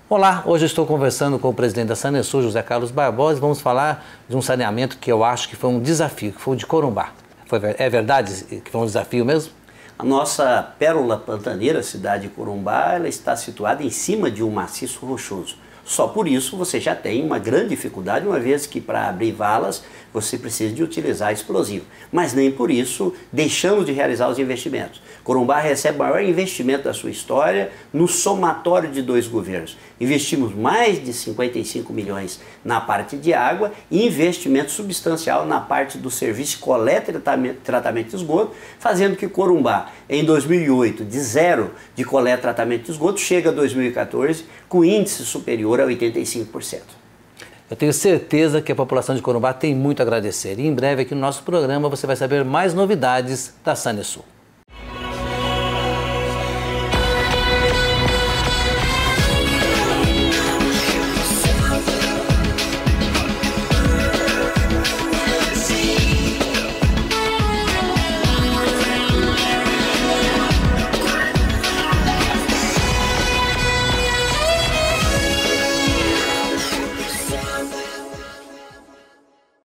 Olá, hoje eu estou conversando com o presidente da Sanesul, José Carlos Barbosa, e vamos falar de um saneamento que eu acho que foi um desafio, que foi o de Corumbá. É verdade que foi um desafio mesmo? A nossa pérola pantaneira, a cidade de Corumbá, ela está situada em cima de um maciço rochoso. Só por isso você já tem uma grande dificuldade, uma vez que para abrir valas você precisa de utilizar explosivo. Mas nem por isso deixamos de realizar os investimentos. Corumbá recebe o maior investimento da sua história no somatório de 2 governos. Investimos mais de 55 milhões na parte de água e investimento substancial na parte do serviço de coleta e tratamento de esgoto, fazendo que Corumbá, em 2008, de zero de coleta e tratamento de esgoto, chega a 2014 com índice superior a 85%. Eu tenho certeza que a população de Corumbá tem muito a agradecer. E em breve aqui no nosso programa você vai saber mais novidades da Sanesul.